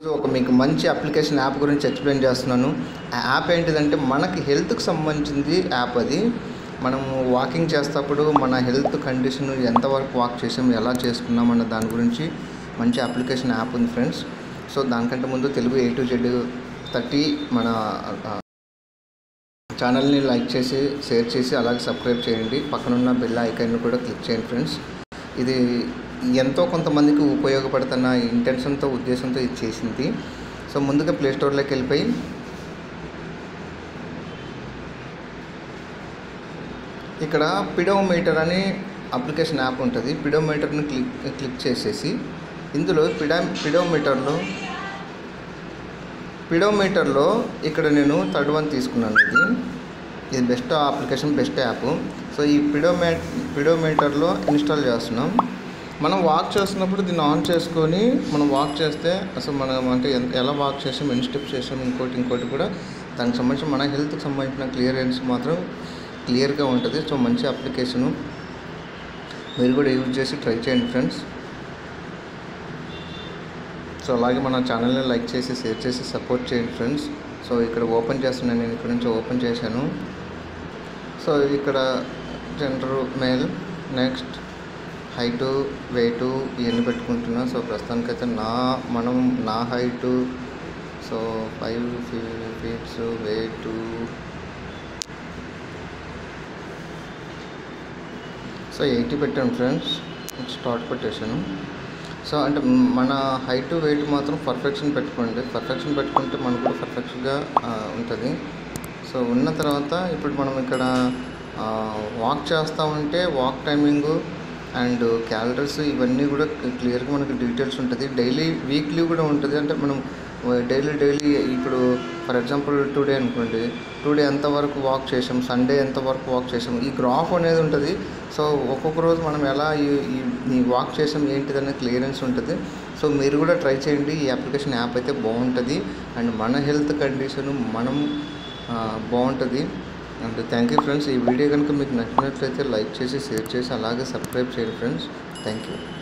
ఒక మీకు మంచి అప్లికేషన్ యాప్ గురించి ఎక్స్ప్లెయిన్ చేస్తున్నాను. ఆ యాప్ ఏంటిదంటే మనకి హెల్త్కి సంబంధించింది యాప్. అది మనము వాకింగ్ చేసేటప్పుడు మన హెల్త్ కండిషన్ ఎంతవరకు వాక్ చేసాము, ఎలా చేసుకున్నాం అన్న దాని గురించి మంచి అప్లికేషన్ యాప్ ఉంది ఫ్రెండ్స్. సో దానికంటే ముందు తెలుగు A to Z 30 మన ఛానల్ని లైక్ చేసి షేర్ చేసి అలాగే సబ్స్క్రైబ్ చేయండి. పక్కనున్న బెల్ ఐకాన్ని కూడా క్లిక్ చేయండి ఫ్రెండ్స్. ఇది ఎంతో కొంతమందికి ఉపయోగపడుతున్న ఇంటెన్షన్తో ఉద్దేశంతో ఇది చేసింది. సో ముందుగా ప్లే స్టోర్లోకి వెళ్ళిపోయి ఇక్కడ పిడోమీటర్ అని అప్లికేషన్ యాప్ ఉంటుంది. పిడోమీటర్ని క్లిక్ చేసేసి ఇందులో పిడోమీటర్లో ఇక్కడ నేను థర్డ్ వన్ తీసుకున్నాను. ఇది best application, best app. So ఈ పిడోమీటర్లో ఇన్స్టాల్ చేస్తున్నాం. మనం వాక్ చేస్తున్నప్పుడు దీన్ని ఆన్ చేసుకొని మనం వాక్ చేస్తే అసలు మనం అంటే ఎలా వాక్ చేసాం, ఎన్ని స్టెప్స్ చేసాం, ఇంకోటి కూడా దానికి సంబంధించి మన హెల్త్కి సంబంధించిన క్లియరెన్స్ మాత్రం క్లియర్గా ఉంటుంది. సో మంచి అప్లికేషను, మీరు కూడా యూజ్ చేసి ట్రై చేయండి ఫ్రెండ్స్. సో అలాగే మన ఛానల్ని లైక్ చేసి షేర్ చేసి సపోర్ట్ చేయండి ఫ్రెండ్స్. సో ఇక్కడ ఓపెన్ చేస్తున్నాను, నేను ఇక్కడ నుంచి ఓపెన్ చేశాను. సో ఇక్కడ gender male, next height weight ఇవన్నీ పెట్టుకుంటున్నా. సో ప్రస్తుతానికైతే నా height so 5 feet, weight so 80 పెట్టాను ఫ్రెండ్స్. స్టార్ట్ పెట్టేశాను. సో అంటే మన హైట్ వెయిట్ మాత్రం పర్ఫెక్షన్ పెట్టుకోండి. పర్ఫెక్షన్ పెట్టుకుంటే మనకు కూడా పర్ఫెక్ట్గా ఉంటుంది. సో ఉన్న తర్వాత ఇప్పుడు మనం ఇక్కడ వాక్ చేస్తామంటే వాక్ టైమింగు అండ్ క్యాలరీస్ ఇవన్నీ కూడా క్లియర్గా మనకి డీటెయిల్స్ ఉంటుంది. డైలీ వీక్లీ కూడా ఉంటుంది. అంటే మనం డైలీ ఇప్పుడు ఫర్ ఎగ్జాంపుల్ టుడే అనుకోండి, టుడే ఎంతవరకు వాక్ చేసాం, సండే ఎంతవరకు వాక్ చేసాం, ఈ గ్రాఫ్ అనేది ఉంటుంది. సో ఒక్కొక్క రోజు మనం ఎలా ఈ వాక్ చేసాం ఏంటిదనే క్లియరెన్స్ ఉంటుంది. సో మీరు కూడా ట్రై చేయండి. ఈ అప్లికేషన్ యాప్ అయితే బాగుంటుంది అండ్ మన హెల్త్ కండిషన్ మనం బాగుంటుంది. And thank you friends. ఈ వీడియో కనుక మీకు నచ్చినట్లయితే లైక్ చేసి షేర్ చేసి అలాగే సబ్స్క్రైబ్ చేయండి ఫ్రెండ్స్. Thank you.